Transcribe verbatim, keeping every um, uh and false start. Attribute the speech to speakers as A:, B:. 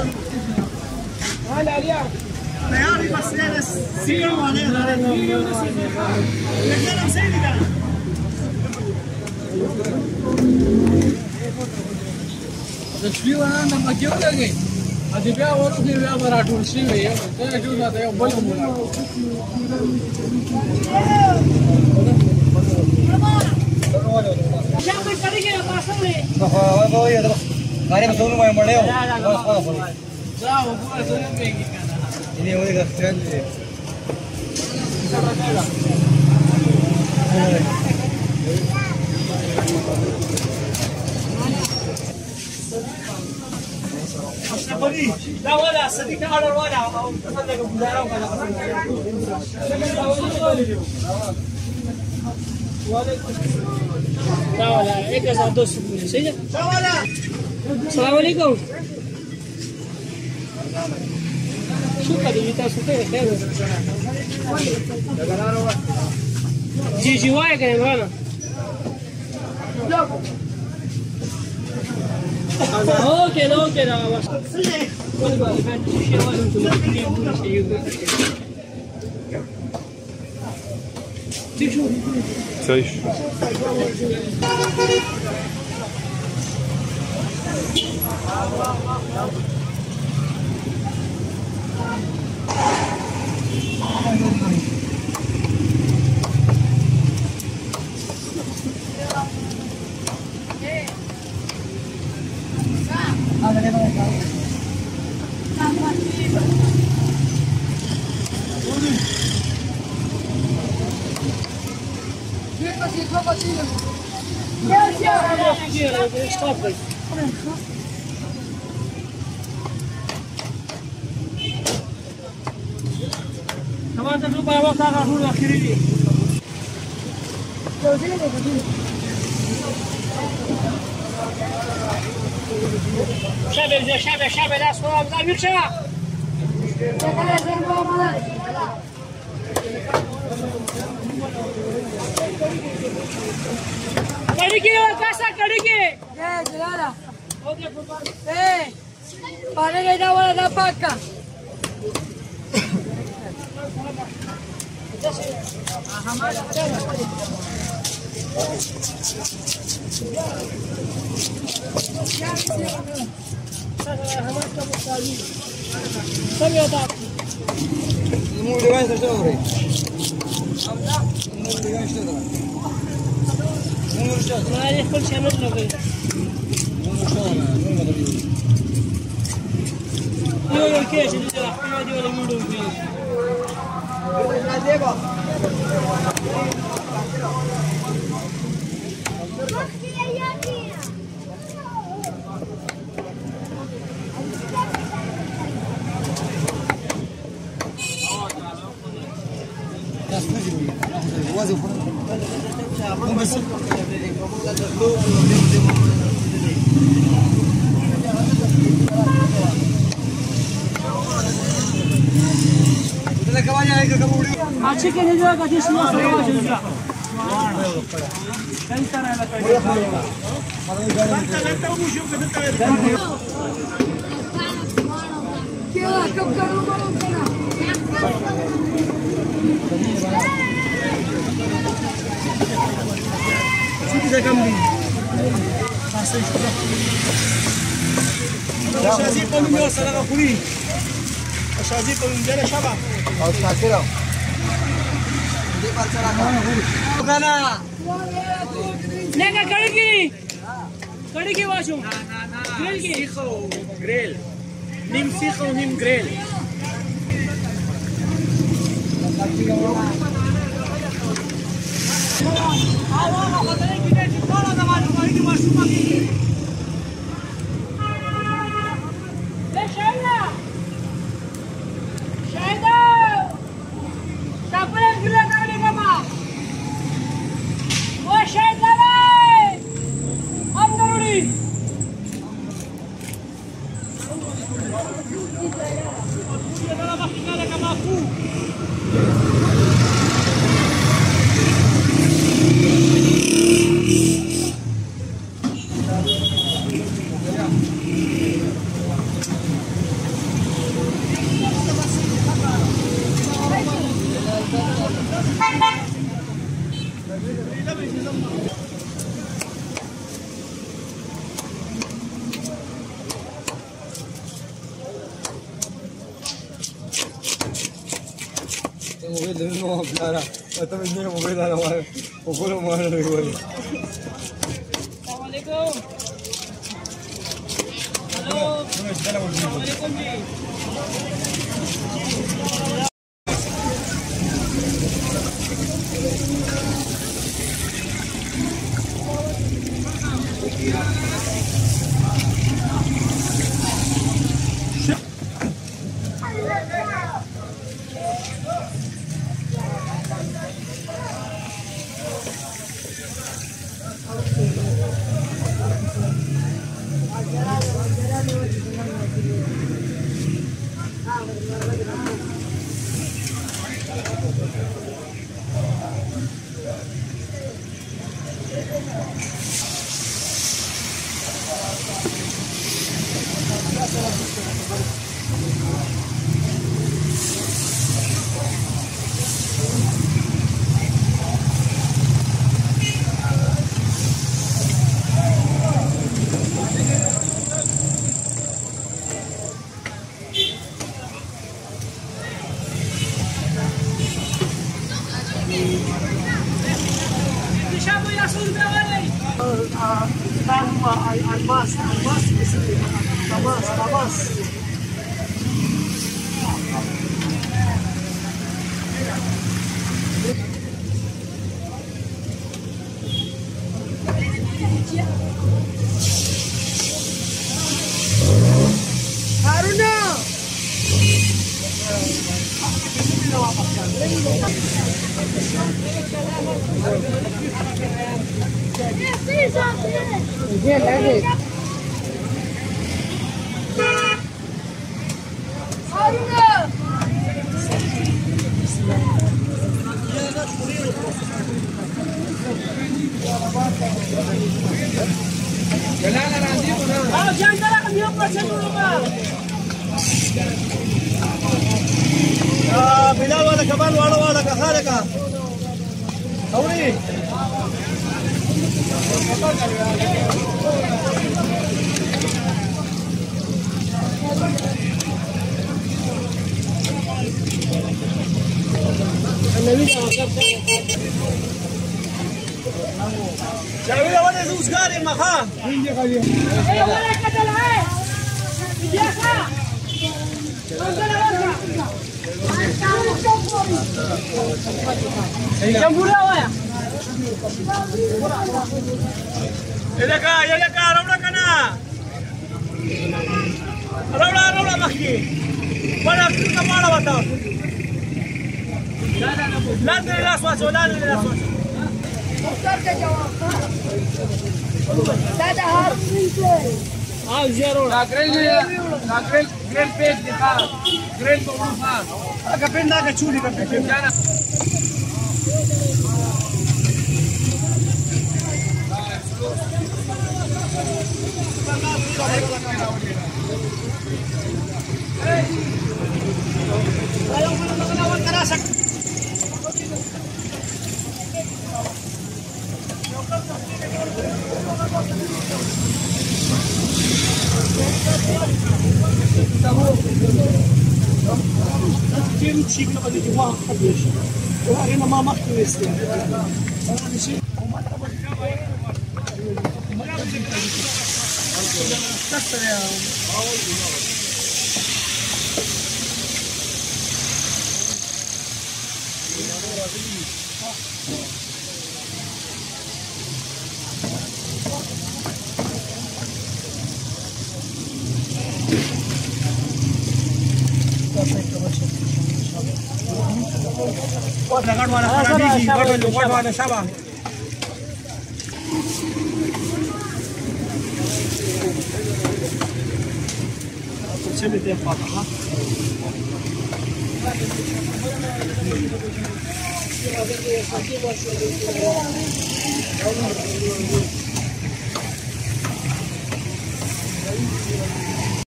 A: Magari passerà sì o no? Non sei di là.
B: Tashbiwana nama kyau lagi? Adi biya wato ne biya baratu shi ne yau. Sai ju na da yau bala mu.
A: Siapa kali ke pasang ni?
C: Bawa bawa ya terus. Kari betul mau yang mana?
B: Jauh bukan sudah pergi kan?
C: Ini oleh kasihan ni.
A: Bagi, dah wala, sedikit ada wala, kau tak ada gudara kalau kau. Dah wala, एक हजार दो सौ सही है? dah wala. Assalamualaikum. Suka di kita suka ya. जी जी वाई करें वाला ओके ओके ना बस कोई बात नहीं मैं शीशे वाले को ये पूरा चाहिए दिखो
D: सही Stop it. Kamu tentu bawa kakak dulu kiri ni. Siapa dia? Siapa? Siapa dah sekolah? Dah biasa. Kadiki kasa kadiki.
E: Eh, jelala. Eh, para que da wala da paca.
A: Sabi ata.
C: Mu degan saja orang. Mu degan saja. Mu saja.
A: Nah, ini pun channel lagi.
C: Mu saja. Mu mana tadi?
A: Yo yo ke sini je lah. Yo dia lagi muda ni.
C: Dekho.
A: Macam ni juga kasih semua semua juga.
E: Kira kau kalau mau kena.
A: Sudah kami. Pasal sudah. Shazi kolumnya salah kuri. Shazi kolumnya ada siapa?
C: Kau tak kira. Di pasar apa? Bukan.
A: Nega kadiki. Kadiki wasum. Grill ki.
B: Grill. Nim sikho nim grill.
A: Awak kata ni kita di mana zaman kali ni masuk lagi. Eh Shaina. Shaina. Siapa yang gila kali ni kamu? Oh Shaina ni. Amdaruri. Dia dah lama tinggal dengan aku.
C: موبایل نو پلارا ته مې نه موبایل راوړم او کوم ما نه وایي
A: السلام علیکم hello अस्सलाम वालेकुम जी
F: Almas, almas, almas, almas. Haruna. Again, again. Haruna.
B: Jalan nanti mana?
A: आओ jangan jalan ke dia pasal dulu Pak
C: آه بلال ولا كمان ولا ولا كخالك ثوري شاوي ولا زوج قاري مخا
A: eh boleh kata lah biasa Jambura ya
C: يلك يلك رولا كنا رولا رولا مخي ولا كنا ما لا بتا لا لا لا سوا لا لا لا سوا
E: Dada harus
A: आओ zero
B: La grill, la grill, grill page दिखा, grill को उठा,
C: अगर पिंड ना कचूली कर पिंड
B: जाना।
F: كثير تشيك لقد يجوا قبلش وهنا ما مخطي يستوي هذا شيء
C: Jangan mana mana biji, mana mana mana siapa?
F: سمي دي فاتحه